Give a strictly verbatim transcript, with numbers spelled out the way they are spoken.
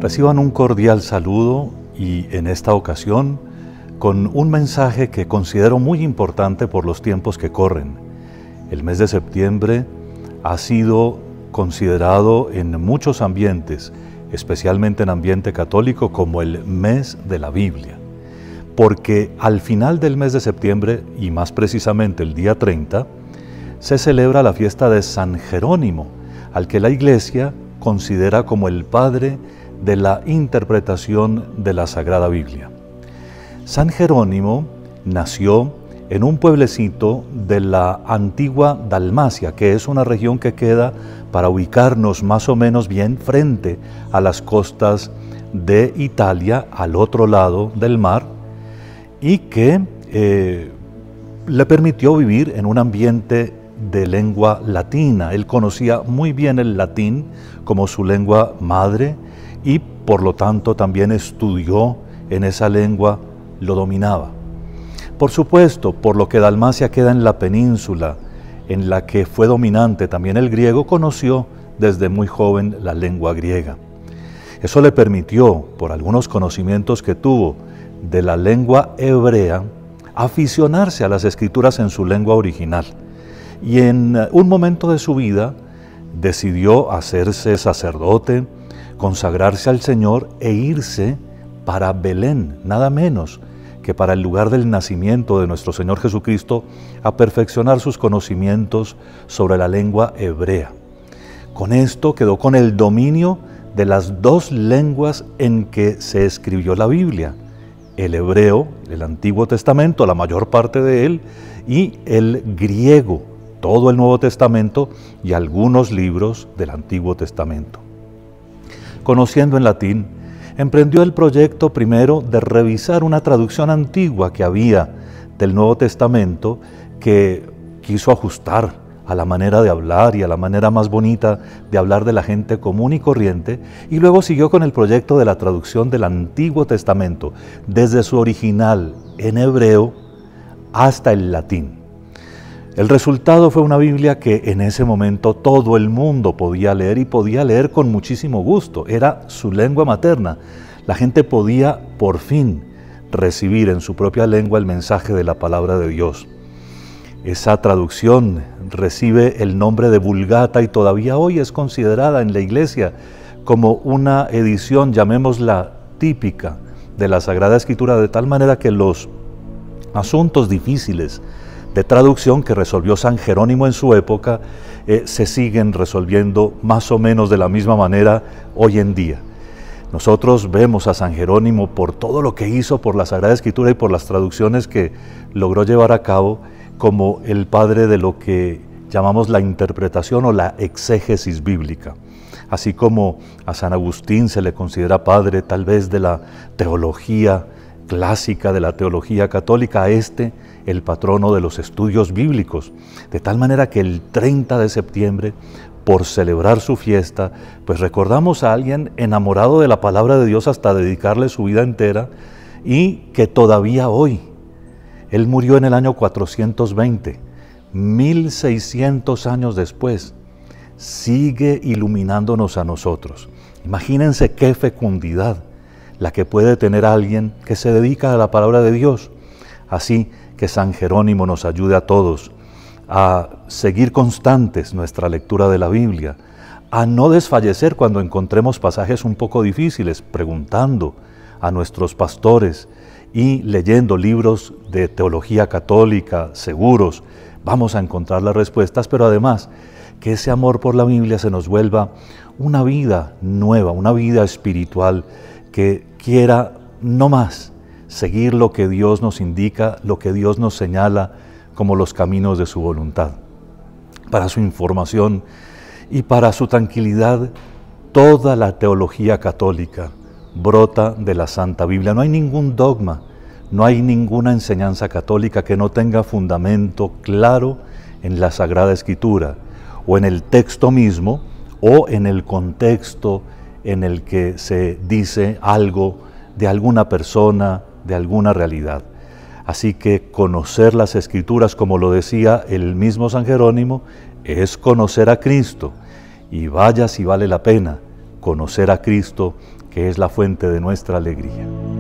Reciban un cordial saludo y en esta ocasión con un mensaje que considero muy importante por los tiempos que corren. El mes de septiembre ha sido considerado en muchos ambientes, especialmente en ambiente católico, como el mes de la Biblia, porque al final del mes de septiembre, y más precisamente el día treinta, se celebra la fiesta de San Jerónimo, al que la Iglesia considera como el padre de la interpretación de la Sagrada Biblia. San Jerónimo nació en un pueblecito de la antigua Dalmacia, que es una región que queda, para ubicarnos más o menos bien, frente a las costas de Italia, al otro lado del mar, y que eh, le permitió vivir en un ambiente de lengua latina. Él conocía muy bien el latín como su lengua madre y por lo tanto también estudió en esa lengua, lo dominaba. Por supuesto, por lo que Dalmacia queda en la península, en la que fue dominante también el griego, conoció desde muy joven la lengua griega. Eso le permitió, por algunos conocimientos que tuvo de la lengua hebrea, aficionarse a las escrituras en su lengua original. Y en un momento de su vida decidió hacerse sacerdote, consagrarse al Señor e irse para Belén, nada menos que para el lugar del nacimiento de nuestro Señor Jesucristo, a perfeccionar sus conocimientos sobre la lengua hebrea. Con esto quedó con el dominio de las dos lenguas en que se escribió la Biblia: el hebreo, el Antiguo Testamento, la mayor parte de él, y el griego, todo el Nuevo Testamento y algunos libros del Antiguo Testamento. Conociendo en latín, emprendió el proyecto primero de revisar una traducción antigua que había del Nuevo Testamento, que quiso ajustar a la manera de hablar y a la manera más bonita de hablar de la gente común y corriente, y luego siguió con el proyecto de la traducción del Antiguo Testamento, desde su original en hebreo hasta el latín. El resultado fue una Biblia que en ese momento todo el mundo podía leer y podía leer con muchísimo gusto. Era su lengua materna. La gente podía por fin recibir en su propia lengua el mensaje de la palabra de Dios. Esa traducción recibe el nombre de Vulgata y todavía hoy es considerada en la Iglesia como una edición, llamémosla típica, de la Sagrada Escritura, de tal manera que los asuntos difíciles de traducción que resolvió San Jerónimo en su época eh, se siguen resolviendo más o menos de la misma manera hoy en día. Nosotros vemos a San Jerónimo por todo lo que hizo por la Sagrada Escritura y por las traducciones que logró llevar a cabo como el padre de lo que llamamos la interpretación o la exégesis bíblica. Así como a San Agustín se le considera padre tal vez de la teología clásica, de la teología católica, a este el patrono de los estudios bíblicos, de tal manera que el treinta de septiembre, por celebrar su fiesta, pues recordamos a alguien enamorado de la palabra de Dios hasta dedicarle su vida entera, y que todavía hoy, él murió en el año cuatrocientos veinte, mil seiscientos años después, sigue iluminándonos a nosotros. Imagínense qué fecundidad la que puede tener alguien que se dedica a la palabra de Dios. Así que San Jerónimo nos ayude a todos a seguir constantes nuestra lectura de la Biblia, a no desfallecer cuando encontremos pasajes un poco difíciles, preguntando a nuestros pastores y leyendo libros de teología católica seguros. Vamos a encontrar las respuestas, pero además que ese amor por la Biblia se nos vuelva una vida nueva, una vida espiritual que quiera no más seguir lo que Dios nos indica, lo que Dios nos señala como los caminos de su voluntad. Para su información y para su tranquilidad, toda la teología católica brota de la Santa Biblia. No hay ningún dogma, no hay ninguna enseñanza católica que no tenga fundamento claro en la Sagrada Escritura, o en el texto mismo, o en el contexto en el que se dice algo de alguna persona, de alguna realidad. Así que conocer las Escrituras, como lo decía el mismo San Jerónimo, es conocer a Cristo. Y vaya si vale la pena conocer a Cristo, que es la fuente de nuestra alegría.